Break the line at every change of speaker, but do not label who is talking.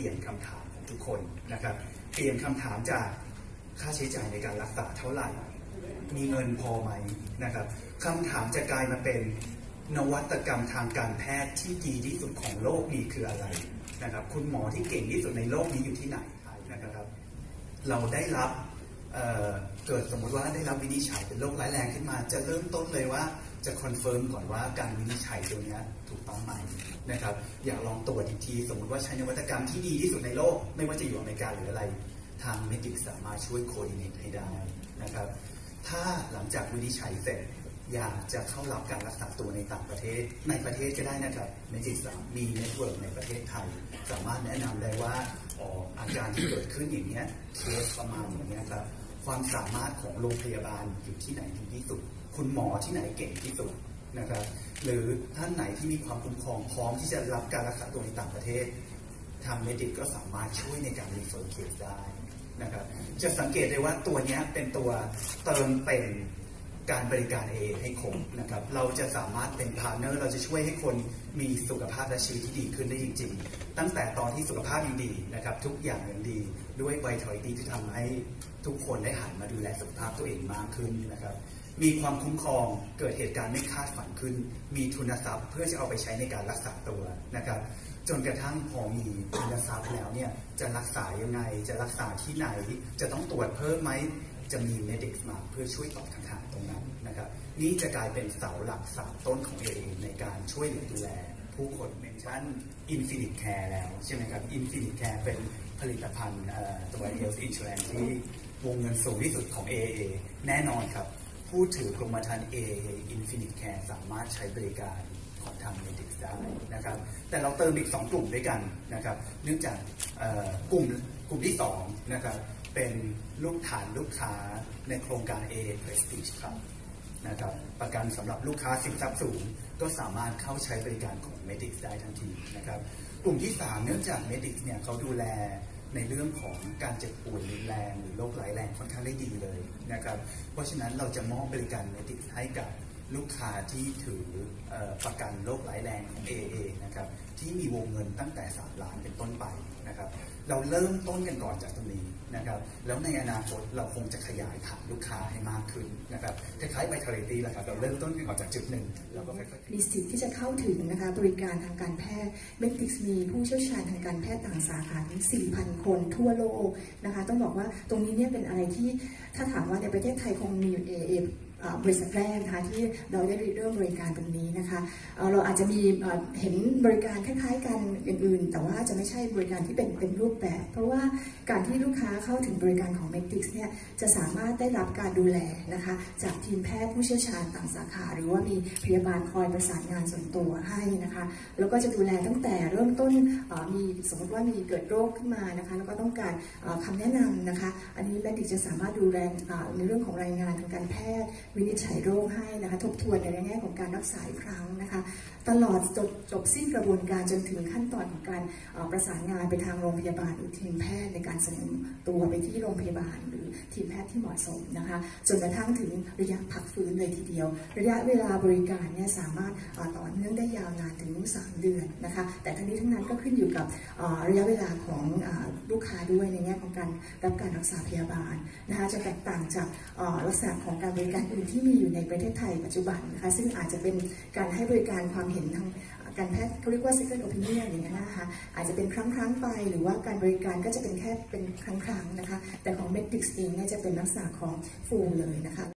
ลี่ยนคำถามของทุกคนนะครับเปลี่ยนคำถามจากค่าใช้จ่ายในการรักษาเท่าไหร่มีเงินพอไหมนะครับคำถามจะกลายมาเป็นนวัตกรรมทางการแพทย์ที่ดีที่สุดของโลกนี้คืออะไรนะครับคุณหมอที่เก่งที่สุดในโลกนี้อยู่ที่ไหนนะครับเราได้รับเกิดสมมติว่าได้รับวินิจฉัยเป็นโรคร้ายแรงขึ้นมาจะเริ่มต้นเลยว่าจะคอนเฟิร์มก่อนว่าการวินิจฉัยตัวนี้ถูกต้องไหมนะครับอยากลองตรวจอีกทีสมมติว่าใช้นวัตกรรมที่ดีที่สุดในโลกไม่ว่าจะอยู่อเมริกาหรืออะไรทางเมดิกสามารถช่วยโคดิเนตให้ได้นะครับถ้าหลังจากวินิจฉัยเสร็จอยากจะเข้ารับการรักษาตัวในต่างประเทศในประเทศก็ได้นะครับเมดิกมีเน็ตเวิร์กในประเทศไทยสามารถแนะนำได้ว่าอาการที่เกิดขึ้นอย่างนี้เคสประมาณอย่างนี้ครับความสามารถของโรงพยาบาลอยู่ที่ไหนดีที่สุดคุณหมอที่ไหนเก่งที่สุดนะครับหรือท่านไหนที่มีความคุ้มครองพร้อมที่จะรับการรักษาตัวในต่างประเทศทางเมดิกก็สามารถช่วยในการรีเฟอร์เคสได้นะครับจะสังเกตได้ว่าตัวนี้เป็นตัวเติมเต็มการบริการ AA ให้คงนะครับเราจะสามารถเป็นพาร์ทเนอร์เราจะช่วยให้คนมีสุขภาพและชีวิตที่ดีขึ้นได้จริงๆตั้งแต่ตอนที่สุขภาพยังดีนะครับทุกอย่างยังดีด้วย Vitality ที่ทำให้ทุกคนได้หันมาดูแลสุขภาพตัวเองมากขึ้นนะครับมีความคุ้มครองเกิดเหตุการณ์ไม่คาดฝันขึ้นมีทุนทรัพย์เพื่อจะเอาไปใช้ในการรักษาตัวนะครับจนกระทั่งพอมีทุนทรัพย์แล้วเนี่ยจะรักษายังไงจะรักษาที่ไหนจะต้องตรวจเพิ่มไหมจะมี Medics มาเพื่อช่วยตอบคำถามตรงนั้นนะครับนี่จะกลายเป็นเสาหลักเสาต้นของ AA ในการช่วยเหลือดูแลผู้คนเมนชั่น Infinite Care แล้วใช่ไหมครับ Infinite Care เป็นผลิตภัณฑ์ตัว Health Insurance ที่วงเงินสูงที่สุดของ AA แน่นอนครับผู้ถือกรมธรรม์ AA Infinite Care สามารถใช้บริการของทาง Medics ได้นะครับแต่เราเติมอีก2กลุ่มด้วยกันนะครับเนื่องจากกลุ่มที่2นะครับเป็นลูกค้าในโครงการ AA Prestige ครับนะครับประกันสำหรับลูกค้าสินทรัพย์สูงก็สามารถเข้าใช้บริการของ Medics ได้ทันทีนะครับกลุ่มที่3เนื่องจาก Medics เนี่ยเขาดูแลในเรื่องของการเจ็บป่วยรุนแรงหรือโรคร้ายแรงค่อนข้างได้ดีเลยนะครับเพราะฉะนั้นเราจะมอบบริการ Medics ให้กับลูกค้าที่ถือประกันโรคร้ายแรงของ AA นะครับที่มีวงเงินตั้งแต่3 ล้านเป็นต้นไปนะครับเราเริ่มต้นกันก่อนจากตรงนี้นะครับแล้วในอนาคตเราคงจะขยายฐานลูกค้าให้มากขึ้นนะครับคล้ายๆ Vitality แหละครับเราเริ่มต้นกันก่อนจากจุดหนึ่งแล้วก็ค่อยๆ
มีสิทธิ์ที่จะเข้าถึงนะคะบริการทางการแพทย์ Medics มีผู้เชี่ยวชาญทางการแพทย์ต่างสาขาถึง 4,000 คนทั่วโลกนะคะต้องบอกว่าตรงนี้เนี่ยเป็นอะไรที่ถ้าถามว่าในประเทศไทยคงมีAAบริษัทแรกนะคะที่เราได้เริ่มบริการตรงนี้นะคะเราอาจจะมีเห็นบริการคล้ายๆกันอื่นๆแต่ว่าจะไม่ใช่บริการที่เป็นรูปแบบเพราะว่าการที่ลูกค้าเข้าถึงบริการของ Medics เนี่ยจะสามารถได้รับการดูแลนะคะจากทีมแพทย์ผู้เชี่ยวชาญต่างสาขาหรือว่ามีพยาบาลคอยประสานงานส่วนตัวให้นะคะแล้วก็จะดูแลตั้งแต่เริ่มต้นมีสมมติว่ามีเกิดโรคขึ้นมานะคะแล้วก็ต้องการคำแนะนำนะคะอันนี้ Medics จะสามารถดูแลในเรื่องของรายงานทางการแพทย์วินิจฉัยโรคให้นะคะทบทวนในแง่ของการรักษาอีกครั้งนะคะตลอดจบสิ้นกระบวนการจนถึงขั้นตอนของการประสานงานไปทางโรงพยาบาลหรือทีมแพทย์ในการเสนอตัวไปที่โรงพยาบาลหรือทีมแพทย์ที่เหมาะสมนะคะจนกระทั่งถึงระยะพักฟื้นเลยทีเดียวระยะเวลาบริการเนี่ยสามารถต่อเนื่องได้ยาวนานถึง3 เดือนนะคะแต่ทั้งนี้ทั้งนั้นก็ขึ้นอยู่กับระยะเวลาของลูกค้าด้วยในแง่ของการรับการรักษาพยาบาลนะคะจะแตกต่างจากลักษณะของการบริการอื่นที่มีอยู่ในประเทศไทยปัจจุบันนะคะซึ่งอาจจะเป็นการให้บริการความเห็นทางการแพทย์เขาเรียกว่า second opinion อย่างนี้นะคะอาจจะเป็นครั้งไปหรือว่าการบริการก็จะเป็นแค่เป็นครั้งนะคะแต่ของ Medics เองเนี่ยจะเป็นลักษณะของ full เลยนะคะ